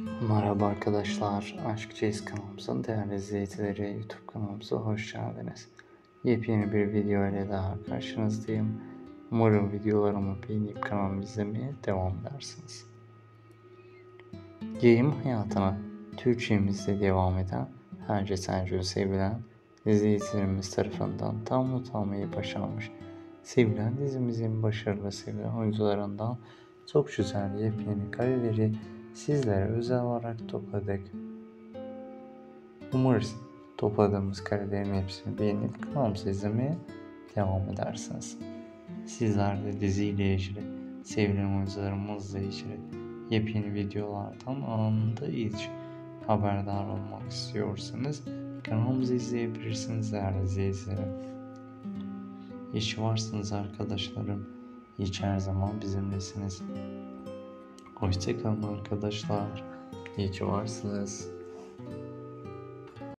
Merhaba arkadaşlar, Aşk kanalımızın değerli izleyicileri, YouTube kanalımıza hoş geldiniz. Yepyeni bir video ile daha karşınızdayım. Umarım videolarımı beğenip kanalımı izlemeye devam edersiniz. Yayın hayatına Türkçemizde devam eden, herce sence sevilen izleyicilerimiz tarafından tam not almayı başarmış. Sevilen dizimizin başarılı sevilen oyuncularından çok güzel yepyeni kareleri sizlere özel olarak topladık. Umarız topladığımız karelerin hepsini beğenip kanalımızı izlemeye devam edersiniz. Sizler de diziyle ilgili, sevilen oyuncularımızla ilgili yepyeni videolardan anında ilk haberdar olmak istiyorsanız kanalımızı izleyebilirsiniz değerli izleyicilerim. İyi ki varsınız arkadaşlarım. İyi ki her zaman bizimlesiniz. Hoşçakalın arkadaşlar. İyi ki varsınız.